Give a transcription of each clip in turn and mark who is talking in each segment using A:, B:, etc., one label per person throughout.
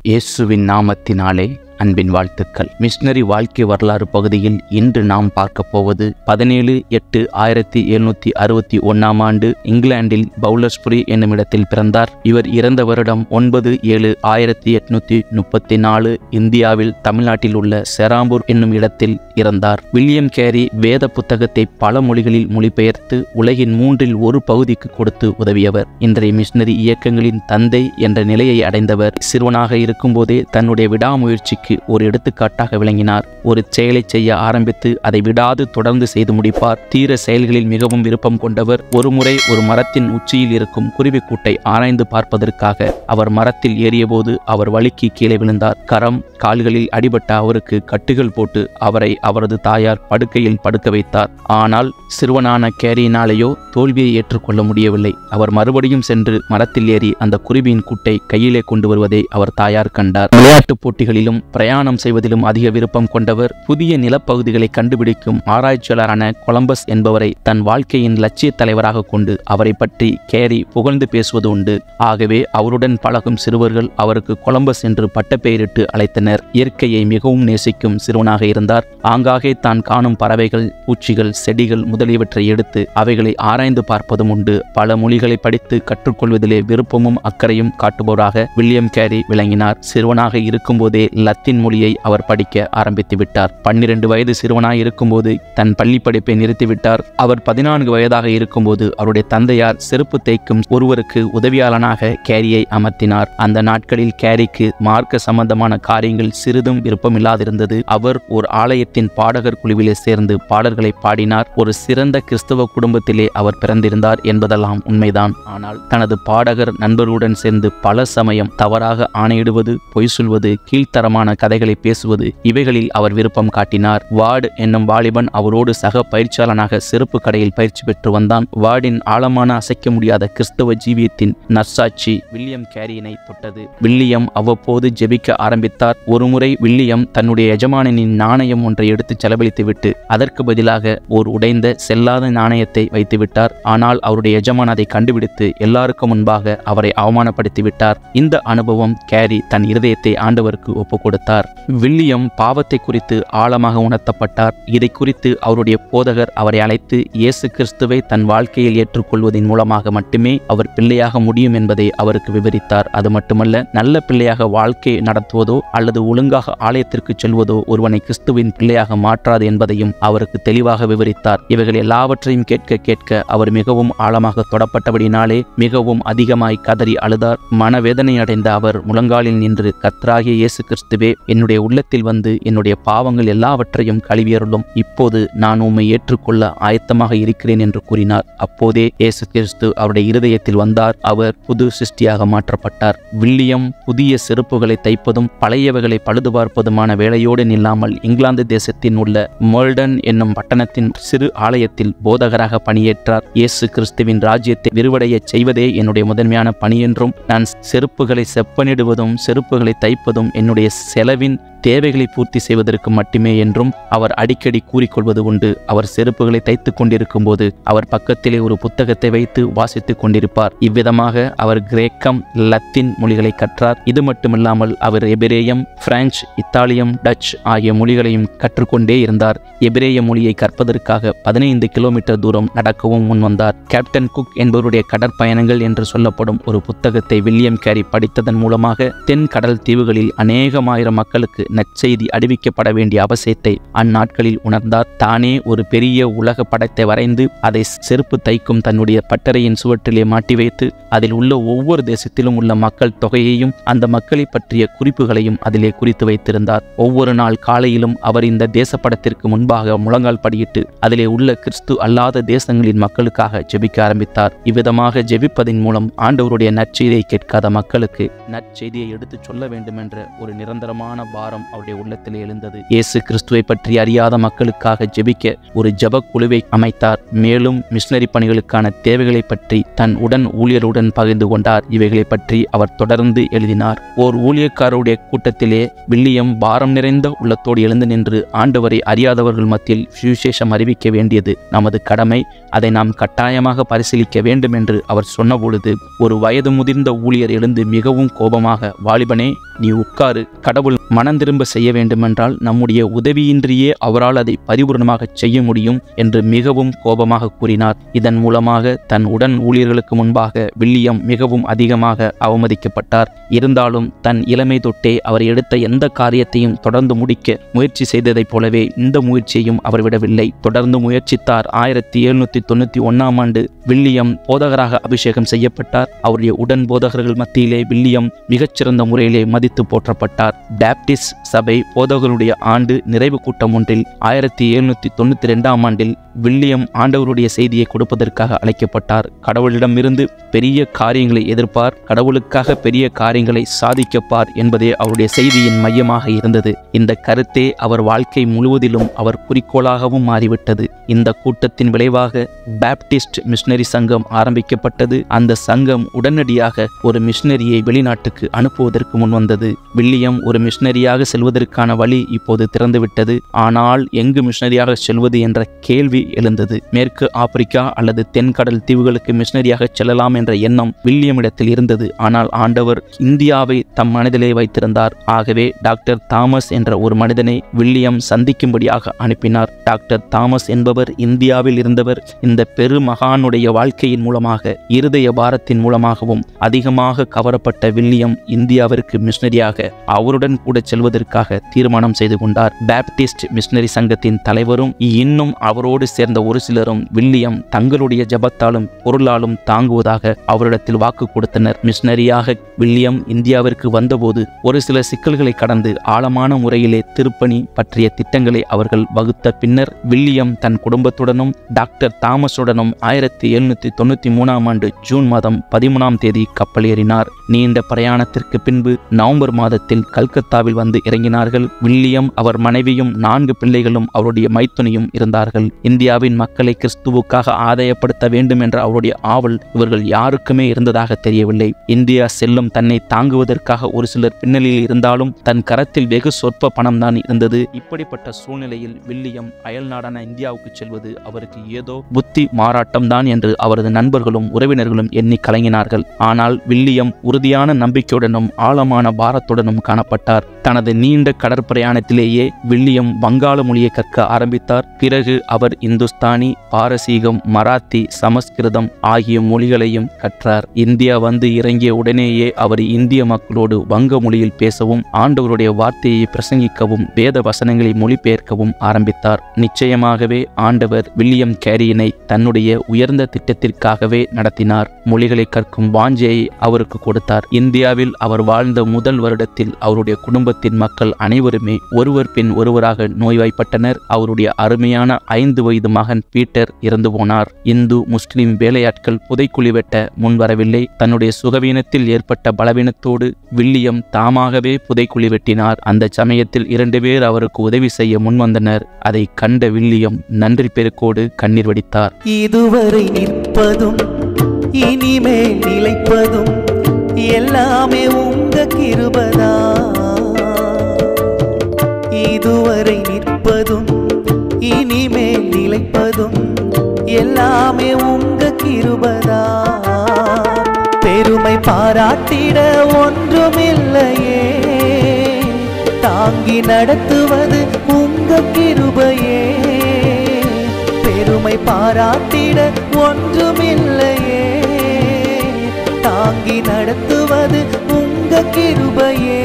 A: இயேசுவின் நாமத்தினாலே அன்பின் வாழ்த்துக்கள். மிஷனரி வாழ்க்கை வரலாறு பகுதியில் இன்று நாம் பார்க்க போவது 17/8/1761 ஆண்டு இங்கிலாந்தில் பவுலஸ்புரி என்னும் இடத்தில் பிறந்தார். இவர் இறந்த வருடம் 9/7/1834 இந்தியாவில் தமிழ்நாட்டில் உள்ள செராம்பூர் என்னும் இடத்தில் இறந்தார். வில்லியம் கேரி வேத புத்தகத்தை பல மொழிகளில் மொழிபெயர்த்து உலகின் 1/3 பகுதிக்கு கொடுத்து உதவியவர். இன்றைய மிஷனரி இயக்கங்களின் தந்தை என்ற நிலையை அடைந்தவர். சிறுவனாக இருக்கும்போதே தன்னுடைய விடாமுயற்சிக்கு ஒரு எடுத்துக்காட்டாக விளங்கினார். ஒரு செயலை செய்ய ஆரம்பித்து அதை விடாது தொடர்ந்து செய்து முடிப்பார். தீர செயல்களில் மிகவும் விருப்பம் கொண்டவர். ஒருமுறை ஒரு மரத்தின் உச்சியில் இருக்கும் குருவிக்கூட்டை ஆராய்ந்து பார்ப்பதற்காக அவர் மரத்தில் ஏறியபோது அவர் வழுக்கி கீழே விழுந்தார். கரம் கால்களில் அடிபட்ட அவருக்கு கட்டுகள் போட்டு அவரை அவரது தாயார் படுக்கையில் படுக்க வைத்தார். ஆனால் சிறுவனான கேரியினாலேயோ தோல்வியை ஏற்றுக்கொள்ள முடியவில்லை. அவர் மறுபடியும் சென்று மரத்தில் ஏறி அந்த குருவியின் கூட்டை கையிலே கொண்டு வருவதை அவர் தாயார் கண்டார். விளையாட்டுப் போட்டிகளிலும் பிரயாணம் செய்வதிலும் அதிக விருப்பம் கொண்டவர். புதிய நிலப்பகுதிகளை கண்டுபிடிக்கும் ஆராய்ச்சியாளரான கொலம்பஸ் என்பவரை தன் வாழ்க்கையின் லட்சிய தலைவராக கொண்டு அவரை பற்றி கேரி புகழ்ந்து பேசுவது உண்டு. ஆகவே அவருடன் பழகும் சிறுவர்கள் அவருக்கு கொலம்பஸ் என்று பட்டப்பெயரிட்டு அழைத்தனர். இயற்கையை மிகவும் நேசிக்கும் சிறுவனாக இருந்தார். ஆங்காங்கே தான் காணும் பறவைகள், பூச்சிகள், செடிகள் முதலியவற்றை எடுத்து அவைகளை ஆராய்ந்து பார்ப்பதும் உண்டு. பல மொழிகளை படித்து கற்றுக்கொள்வதிலே விருப்பமும் அக்கறையும் காட்டுபவராக வில்லியம் கேரி விளங்கினார். சிறுவனாக இருக்கும்போதே லத்தீன் மொழியை அவர் படிக்க ஆரம்பித்து விட்டார். 12 வயது சிறுவனாய் இருக்கும்போது தன் பள்ளி படிப்பை நிறுத்திவிட்டார். அவர் 14 வயதாக இருக்கும்போது அவருடைய தந்தையார் செருப்பு தேய்க்கும் ஒருவருக்கு உதவியாளனாக கேரியை அமர்த்தினார். அந்த நாட்களில் கேரிக்கு மார்க்க சம்பந்தமான காரியங்கள் சிறிதும் விருப்பமில்லாதிருந்தது. அவர் ஒரு ஆலயத்தின் பாடகர் குழுவிலே சேர்ந்து பாடல்களை பாடினார். ஒரு சிறந்த கிறிஸ்தவ குடும்பத்திலே அவர் பிறந்திருந்தார் என்பதெல்லாம் உண்மைதான். ஆனால் தனது பாடகர் நண்பர்களுடன் சேர்ந்து பல சமயம் தவறாக ஆணையிடுவது, பொய் சொல்வது, கீழ்த்தரமான கதைகளை பேசுவது இவைகளில் அவர் விருப்பம் காட்டினார். வார்டு என்னும் வாலிபன் அவரோடு சக பயிற்சியாளனாக செருப்பு கடையில் பயிற்சி பெற்று வந்தான். வார்டின் ஆழமான அசைக்க முடியாத கிறிஸ்தவ ஜீவியத்தின் நற்சாட்சி வில்லியம் கேரியினை தொட்டது. வில்லியம் அவ்வப்போது ஜெபிக்க ஆரம்பித்தார். ஒருமுறை வில்லியம் தன்னுடைய எஜமானனின் நாணயம் ஒன்றை எடுத்து செலவழித்துவிட்டு அதற்கு பதிலாக ஒரு உடைந்த செல்லாத நாணயத்தை வைத்துவிட்டார். ஆனால் அவருடைய எஜமான் அதை கண்டுபிடித்து எல்லாருக்கும் முன்பாக அவரை அவமானப்படுத்திவிட்டார். இந்த அனுபவம் கேரி தன் இருதயத்தை ஆண்டவருக்கு ஒப்புக் கொடுத்தார். வில்லியம் பாவத்தை குறித்து ஆழமாக உணர்த்தப்பட்டார். இதை குறித்து அவருடைய போதகர் அவரை அழைத்து இயேசு கிறிஸ்துவை தன் வாழ்க்கையில் ஏற்றுக்கொள்வதன் மூலமாக மட்டுமே அவர் பிள்ளையாக முடியும் என்பதை அவருக்கு விவரித்தார். அது மட்டுமல்ல, நல்ல பிள்ளையாக வாழ்க்கை நடத்துவதோ அல்லது ஒழுங்காக ஆலயத்திற்கு செல்வதோ ஒருவனை கிறிஸ்துவின் பிள்ளையாக மாற்றாது என்பதையும் அவருக்கு தெளிவாக விவரித்தார். இவைகள் எல்லாவற்றையும் கேட்க கேட்க அவர் மிகவும் ஆழமாக தொடப்பட்டபடினாலே மிகவும் அதிகமாய் கதறி அழுதார். மனவேதனை அடைந்த அவர் முழங்காலில் நின்று, கர்த்தராகிய இயேசு கிறிஸ்துவே, என்னுடைய உள்ளத்தில் வந்து என்னுடைய பாவங்கள் எல்லாவற்றையும் கழுவியருளும். இப்போது நான் உம்மை ஏற்றுக்கொள்ள ஆயத்தமாக இருக்கிறேன் என்று கூறினார். அப்போதே இயேசு கிறிஸ்து அவருடைய இருதயத்தில் வந்தார். அவர் புது சிருஷ்டியாக மாற்றப்பட்டார். வில்லியம் புதிய செருப்புகளை தைப்பதும் பழையவைகளை பழுது பார்ப்பதுமான வேலையோடு நில்லாமல் இங்கிலாந்து தேசத்தின் உள்ள மோல்டன் என்னும் பட்டணத்தின் சிறு ஆலயத்தில் போதகராக பணியேற்றார். இயேசு கிறிஸ்துவின் ராஜ்யத்தை விரிவடைய செய்வதே என்னுடைய முதன்மையான பணி என்றும், நான் செருப்புகளை செப்பனிடுவதும் செருப்புகளை தைப்பதும் என்னுடைய செலவின் தேவைகளை பூர்த்தி செய்வதற்கு மட்டுமே என்றும் அவர் அடிக்கடி கூறிக்கொள்வது உண்டு. அவர் செருப்புகளை தைத்துக் கொண்டிருக்கும் போது அவர் பக்கத்திலே ஒரு புத்தகத்தை வைத்து வாசித்துக் கொண்டிருப்பார். இவ்விதமாக அவர் கிரேக்கம், லத்தீன் மொழிகளை கற்றார். இது மட்டுமில்லாமல் அவர் எபிரேயம், பிரெஞ்சு, இத்தாலியம், டச் ஆகிய மொழிகளையும் கற்றுக்கொண்டே இருந்தார். எபிரேய மொழியை கற்பதற்காக 15 கிலோமீட்டர் தூரம் நடக்கவும் முன்வந்தார். கேப்டன் குக் என்பவருடைய கடற்பயணங்கள் என்று சொல்லப்படும் ஒரு புத்தகத்தை வில்லியம் கேரி படித்ததன் மூலமாக தென் கடல் தீவுகளில் அநேகமாயிரம் மக்களுக்கு நற்செய்தி அறிவிக்கப்பட வேண்டிய அவசியத்தை அந்நாட்களில் உணர்ந்தார். தானே ஒரு பெரிய உலக படத்தை வரைந்து அதை செருப்பு தைக்கும் தன்னுடைய பட்டறையின் சுவற்றிலே மாட்டி வைத்து அதில் உள்ள ஒவ்வொரு தேசத்திலும் உள்ள மக்கள் தொகையையும் அந்த மக்களை பற்றிய குறிப்புகளையும் அதிலே குறித்து வைத்திருந்தார். ஒவ்வொரு நாள் காலையிலும் அவர் இந்த தேசப்படத்திற்கு முன்பாக முழங்கால் படியிட்டு அதிலே உள்ள கிறிஸ்து அல்லாத தேசங்களின் மக்களுக்காக ஜெபிக்க ஆரம்பித்தார். இவ்விதமாக ஜெபிப்பதன் மூலம் ஆண்டவருடைய நற்செய்தியை கேட்காத மக்களுக்கு நற்செய்தியை எடுத்துச் சொல்ல வேண்டும் என்ற ஒரு நிரந்தரமான பாரம் பாரம் அவருடைய உள்ளத்தில் எழுந்தது. இயேசு கிறிஸ்துவை பற்றி அறியாத மக்களுக்காக ஜெபிக்க ஒரு ஜெப குழுவை அமைத்தார். மேலும் மிஷனரி பணிகளுக்கான தேவைகளை பற்றி தன் உடன் ஊழியருடன் பகிர்ந்து கொண்டார். இவைகளை பற்றி அவர் தொடர்ந்து எழுதினார். ஓர் ஊழியக்காரருடைய கூட்டத்திலே வில்லியம் பாரம் நிறைந்த உள்ளத்தோடு எழுந்து நின்று, ஆண்டவரை அறியாதவர்கள் மத்தியில் சுவிசேஷம் அறிவிக்க வேண்டியது நமது கடமை, அதை நாம் கட்டாயமாக பரிசீலிக்க வேண்டும் என்று அவர் சொன்னபொழுது ஒரு வயது முதிர்ந்த ஊழியர் எழுந்து மிகவும் கோபமாக, வாலிபனே, நீ உட்காரு, கடவுள் மனம் திரும்ப செய்ய வேண்டுமென்றால் நம்முடைய உதவியின்றியே அவரால் அதை பரிபூர்ணமாக செய்ய முடியும் என்று மிகவும் கோபமாக கூறினார். இதன் மூலமாக தன் உடன் ஊழியர்களுக்கு முன்பாக வில்லியம் மிகவும் அதிகமாக அவமதிக்கப்பட்டார். இருந்தாலும் தன் இளமை தொட்டே அவர் எடுத்த எந்த காரியத்தையும் தொடர்ந்து முடிக்க முயற்சி செய்ததைப் போலவே இந்த முயற்சியையும் அவர் விடவில்லை. தொடர்ந்து முயற்சித்தார். 1791ஆம் ஆண்டு வில்லியம் போதகராக அபிஷேகம் செய்யப்பட்டார். அவருடைய உடன் போதகர்கள் மத்தியிலே வில்லியம் மிகச்சிறந்த முறையிலே மதித்து போற்றப்பட்டார். பேப்டிஸ்ட் சபை போதகர்களுடைய ஆண்டு நிறைவு கூட்டம் ஒன்றில் 1792ஆம் ஆண்டில் வில்லியம் ஆண்டவருடைய செய்தியை கொடுப்பதற்காக அழைக்கப்பட்டார். கடவுளிடமிருந்து பெரிய காரியங்களை எதிர்ப்பார், கடவுளுக்காக பெரிய காரியங்களை சாதிக்கப்பார் என்பதே அவருடைய செய்தியின் மையமாக இருந்தது. இந்த கருத்தே அவர் வாழ்க்கை முழுவதிலும் அவர் குறிக்கோளாகவும் மாறிவிட்டது. இந்த கூட்டத்தின் விளைவாக பேப்டிஸ்ட் மிஷனரி சங்கம் ஆரம்பிக்கப்பட்டது. அந்த சங்கம் உடனடியாக ஒரு மிஷனரியை வெளிநாட்டுக்கு அனுப்புவதற்கு முன்வந்தது. வில்லியம் ஒரு மிஷனரியாக செல்வதற்கான வழி இப்போது திறந்துவிட்டது. ஆனால் எங்கு மிஷனரியாக செல்வது என்ற கேள்வி எழுந்தது. மேற்கு ஆப்பிரிக்கா அல்லது தென்கடல் தீவுகளுக்கு மிஷனரியாக செல்லலாம் என்ற எண்ணம் வில்லியமிடத்தில் இருந்தது. ஆனால் ஆண்டவர் இந்தியாவை தம் மனதிலே வைத்திருந்தார். ஆகவே டாக்டர் தாமஸ் என்ற ஒரு மனிதனை வில்லியம் சந்திக்கும்படியாக அனுப்பினார். டாக்டர் தாமஸ் என்பவர் இந்தியாவில் இருந்தவர். இந்த பெருமகானுடைய வாழ்க்கையின் மூலமாக, இருதய பாரத்தின் மூலமாகவும் அதிகமாக கவரப்பட்ட வில்லியம் இந்தியாவிற்கு மிஷனரியாக அவருடன் கூட செல்வதற்காக தீர்மானம் செய்து கொண்டார். பேப்டிஸ்ட் மிஷனரி சங்கத்தின் தலைவரும் இன்னும் அவரோடு சேர்ந்த ஒரு சிலரும் வில்லியம் தங்களுடைய ஜபத்தாலும் பொருளாலும் தாங்குவதாக அவரிடத்தில் வாக்கு கொடுத்தனர். மிஷனரியாக வில்லியம் இந்தியாவிற்கு வந்தபோது ஒரு சில சிக்கல்களை கடந்து ஆழமான முறையிலே திருப்பணி பற்றிய திட்டங்களை அவர்கள் வகுத்த பின்னர் வில்லியம் தன் குடும்பத்துடனும் டாக்டர் தாமஸுடனும் 1793ஆம் ஆண்டு ஜூன் மாதம் 13ஆம் தேதி கப்பல் ஏறினார். நீண்ட பிரயாணத்திற்கு பின்பு நவம்பர் மாதத்தில் கல்கத்தாவில் வந்து இறங்கினார்கள். வில்லியம், அவர் மனைவியும் 4 பிள்ளைகளும் அவருடைய மைத்துனியும் இருந்தார்கள். இந்தியாவின் மக்களை கிறிஸ்துவுக்காக ஆதாயப்படுத்த வேண்டும் என்ற அவருடைய ஆவல் இவர்கள் யாருக்குமே இருந்ததாக தெரியவில்லை. இந்தியா செல்லும் தன்னை தாங்குவதற்காக ஒரு சிலர் பின்னணியில் இருந்தாலும் தன் கரத்தில் வெகு சொற்ப பணம் தான் இருந்தது. இப்படிப்பட்ட சூழ்நிலையில் வில்லியம் அயல் நாடான இந்தியாவுக்கு செல்வது அவருக்கு ஏதோ புத்தி மாறாட்டம் தான் என்று அவரது நண்பர்களும் உறவினர்களும் எண்ணி கலங்கினார்கள். ஆனால் வில்லியம் உறுதியான நம்பிக்கையுடனும் ஆழமான பாரத்துடனும் காணப்பட்டார். தனது நீண்ட கடற்பிரயாணத்திலேயே வில்லியம் வங்காள மொழியை கற்க ஆரம்பித்தார். பிறகு அவர் இந்துஸ்தானி, பாரசீகம், மராத்தி, சமஸ்கிருதம் ஆகிய மொழிகளையும் கற்றார். இந்தியா வந்து இறங்கிய உடனேயே அவர் இந்திய மக்களோடு வங்க மொழியில் பேசவும், ஆண்டவருடைய வார்த்தையை பிரசங்கிக்கவும், வேத வசனங்களை மொழிபெயர்க்கவும் ஆரம்பித்தார். நிச்சயமாகவே ஆண்டவர் வில்லியம் கேரியினை தன்னுடைய உயர்ந்த திட்டத்திற்காகவே நடத்தினார். மொழிகளை கற்கும் வாஞ்சையை அவருக்கு கொடுத்தார். இந்தியாவில் அவர் வாழ்ந்த முதல் வருடத்தில் அவருடைய குடும்பத்தின் மக்கள் அனைவருமே ஒருவர் பின் ஒருவராக நோய்வாய்ப்பட்டனர். அவருடைய அருமையான 5 வயது மகன் பீட்டர் இறந்து போனார். இந்து முஸ்லிம் வேலையாட்கள் புதைக்குழி வெட்ட முன்வரவில்லை. தன்னுடைய சுகவீனத்தில் ஏற்பட்ட பலவீனத்தோடு வில்லியம் தாமாகவே புதைக்குழி வெட்டினார். அந்த சமயத்தில் 2 பேர் அவருக்கு உதவி செய்ய முன்வந்தனர். அதை கண்ட வில்லியம் நன்றி பெருக்கோடு கண்ணீர் வடித்தார்.
B: இதுவரை நிற்பதும் இனிமேல் நிலைப்பதும் எல்லாமே உங்க கிருபைதா. இதுவரை நிற்பதும் இனிமேல் நிலைப்பதும் எல்லாமே உங்க கிருபைதா. பெருமை பாராட்டிட ஒன்றுமில்லையே, தாங்கி நடத்துவது உங்க கிருபையே. பெருமை பாராட்டிட ஒன்றுமில்லையே, தாங்கி நடத்துவது உங்க கிருபையே.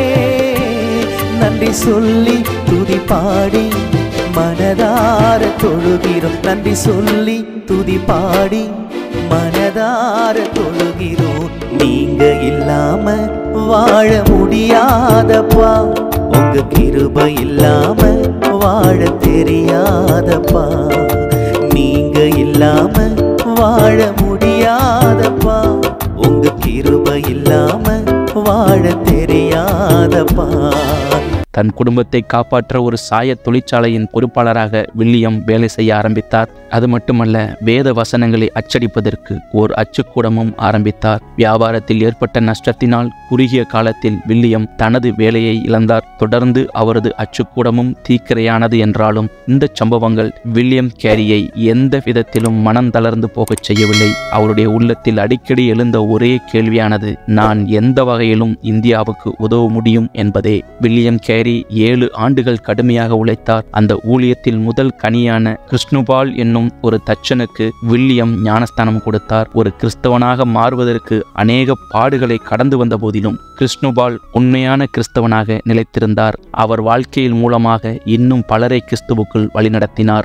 B: நன்றி சொல்லி துதி பாடி மனதார தொழுகிறோம். நன்றி சொல்லி துதி பாடி மனதார தொழுகிறோம். நீங்க இல்லாம வாழ முடியாதப்பா, உங்க கிருபை இல்லாம வாழ தெரியாதப்பா. நீங்க இல்லாம வாழ முடியாதப்பா, உங்க கிருபை இல்லாம வாழ தெரியாதப்பா.
A: தன் குடும்பத்தை காப்பாற்ற ஒரு சாய தொழிற்சாலையின் பொறுப்பாளராக வில்லியம் வேலை செய்ய ஆரம்பித்தார். அது மட்டுமல்ல, வேத வசனங்களை அச்சடிப்பதற்கு ஓர் அச்சுக்கூடமும் ஆரம்பித்தார். வியாபாரத்தில் ஏற்பட்ட நஷ்டத்தினால் குறுகிய காலத்தில் வில்லியம் தனது வேலையை இழந்தார். தொடர்ந்து அவரது அச்சுக்கூடமும் தீக்கிரையானது என்றாலும் இந்த சம்பவங்கள் வில்லியம் கேரியை எந்த விதத்திலும் மனம் தளர்ந்து போகச் செய்யவில்லை. அவருடைய உள்ளத்தில் அடிக்கடி எழுந்த ஒரே கேள்வியானது, நான் எந்த வகையிலும் இந்தியாவுக்கு உதவ முடியும் என்பதே. வில்லியம் கேரி 7 ஆண்டுகள் கடுமையாக உழைத்தார். அந்த ஊழியத்தில் முதல் கனியான கிருஷ்ணுபால் என்னும் ஒரு தச்சனுக்கு வில்லியம் ஞானஸ்தானம் கொடுத்தார். ஒரு கிறிஸ்தவனாக மாறுவதற்கு அநேக பாடுகளை கடந்து வந்த போதிலும் கிருஷ்ணுபால் உண்மையான கிறிஸ்தவனாக நிலைத்திருந்தார். அவர் வாழ்க்கையில் மூலமாக இன்னும் பலரை கிறிஸ்துவுக்குள் வழிநடத்தினார்.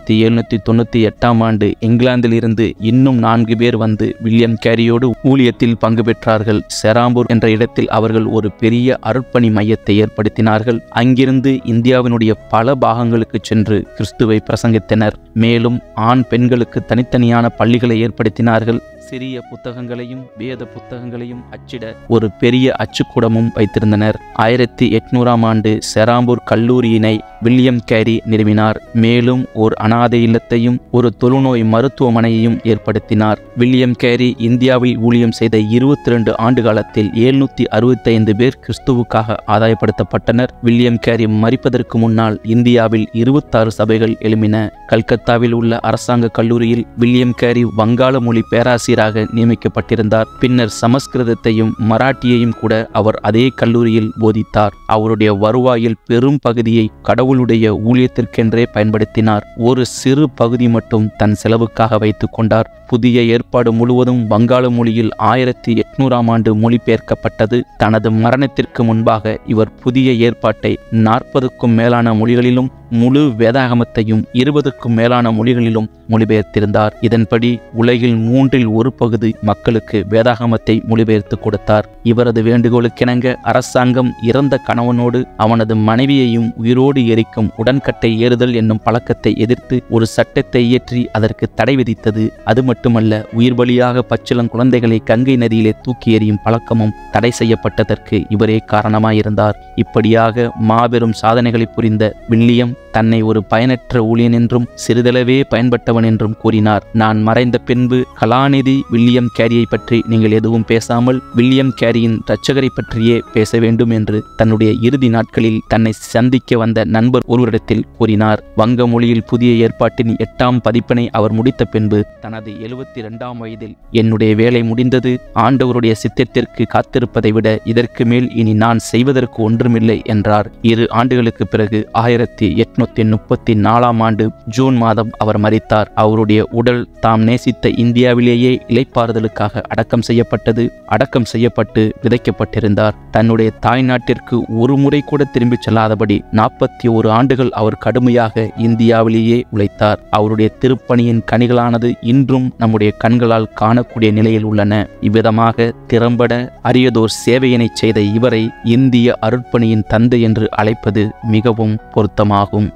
A: 1798 ஆண்டு இங்கிலாந்தில் இருந்து இன்னும் 4 பேர் வந்து வில்லியம் கேரியோடு ஊழியத்தில் பங்கு பெற்றார்கள். செராம்பூர் என்ற இடத்தில் அவர்கள் ஒரு பெரிய அருட்பணி மையத்தை ஏற்படுத்தினார்கள். அங்கிருந்து இந்தியாவினுடைய பல பாகங்களுக்கு சென்று கிறிஸ்துவை பிரசங்கித்தனர். மேலும் ஆண் பெண்களுக்கு தனித்தனியான பள்ளிகளை ஏற்படுத்தினார்கள். சிறிய புத்தகங்களையும் வேத புத்தகங்களையும் அச்சிட ஒரு பெரிய அச்சுக்கூடமும் வைத்திருந்தனர். 1800 ஆண்டு செராம்பூர் கல்லூரியினை வில்லியம் கேரி நிறுவினார். மேலும் ஓர் அனாதை இல்லத்தையும் ஒரு தொழுநோய் மருத்துவமனையையும் ஏற்படுத்தினார். வில்லியம் கேரி இந்தியாவில் ஊழியம் செய்த 22 ஆண்டு காலத்தில் 765 பேர் கிறிஸ்துவுக்காக ஆதாயப்படுத்தப்பட்டனர். வில்லியம் கேரி மரிப்பதற்கு முன்னால் இந்தியாவில் 26 சபைகள் எழும்பின. கல்கத்தாவில் உள்ள அரசாங்க கல்லூரியில் வில்லியம் கேரி வங்காள மொழி பேராசிரியராக நியமிக்கப்பட்டிருந்தார். பின்னர் சமஸ்கிருதத்தையும் மராட்டியையும் கூட அவர் அதே கல்லூரியில் போதித்தார். அவருடைய வருவாயில் பெரும் பகுதியை கடவுளுடைய ஊழியத்திற்கென்றே பயன்படுத்தினார். ஒரு சிறு பகுதி மட்டும் தன் செலவுக்காக வைத்துக் கொண்டார். புதிய ஏற்பாடு முழுவதும் வங்காள மொழியில் 1800 ஆண்டு மொழிபெயர்க்கப்பட்டது. தனது மரணத்திற்கு முன்பாக இவர் புதிய ஏற்பாட்டை 40க்கும் மேலான மொழிகளிலும் முழு வேதாகமத்தையும் 20க்கும் மேலான மொழிகளிலும் மொழிபெயர்த்திருந்தார். இதன்படி உலகில் 1/3 பகுதி மக்களுக்கு வேதாகமத்தை மொழிபெயர்த்து கொடுத்தார். இவரது வேண்டுகோளுக்கிணங்க அரசாங்கம் இறந்த கணவனோடு அவனது மனைவியையும் உயிரோடு எரிக்கும் உடன்கட்டை ஏறுதல் என்னும் பழக்கத்தை எதிர்த்து ஒரு சட்டத்தை இயற்றி அதற்கு தடை விதித்தது. அது மட்டுமல்ல, உயிர் பலியாக பச்சிளம் குழந்தைகளை கங்கை நதியிலே தூக்கி எறியும் பழக்கமும் தடை செய்யப்பட்டதற்கு இவரே காரணமாயிருந்தார். இப்படியாக மாபெரும் சாதனைகளை புரிந்த வில்லியம் தன்னை ஒரு பயனற்ற ஊழியன் என்றும் சிறிதளவே பயன்பட்டவன் என்றும் கூறினார். நான் மறைந்த பின்பு கலாநிதி வில்லியம் கேரியை பற்றி நீங்கள் எதுவும் பேசாமல் வில்லியம் கேரியின் இரட்சகரை பற்றியே பேச வேண்டும் என்று தன்னுடைய இறுதி நாட்களில் தன்னை சந்திக்க வந்த நண்பர் ஒருவரிடத்தில் கூறினார். வங்க மொழியில் புதிய ஏற்பாட்டின் 8ஆம் பதிப்பினை அவர் முடித்த பின்பு தனது 72ஆம் வயதில், என்னுடைய வேலை முடிந்தது, ஆண்டவருடைய சித்தத்திற்கு காத்திருப்பதை விட இதற்கு மேல் இனி நான் செய்வதற்கு ஒன்றுமில்லை என்றார். 2 ஆண்டுகளுக்கு பிறகு 1834ஆம் ஆண்டு ஜூன் மாதம் அவர் மரித்தார். அவருடைய உடல் தாம் நேசித்த இந்தியாவிலேயே இளைப்பாறுதலுக்காக அடக்கம் செய்யப்பட்டது. அடக்கம் செய்யப்பட்டு விதைக்கப்பட்டிருந்தார். தன்னுடைய தாய்நாட்டிற்கு ஒரு முறை கூட திரும்பிச் செல்லாதபடி 41 ஆண்டுகள் அவர் கடுமையாக இந்தியாவிலேயே உழைத்தார். அவருடைய திருப்பணியின் கனிகளானது இன்றும் நம்முடைய கண்களால் காணக்கூடிய நிலையில் உள்ளன. இவ்விதமாக திறம்பட அரியதோர் சேவையினை செய்த இவரை இந்திய அருட்பணியின் தந்தை என்று அழைப்பது மிகவும் பொருத்தமாகும்.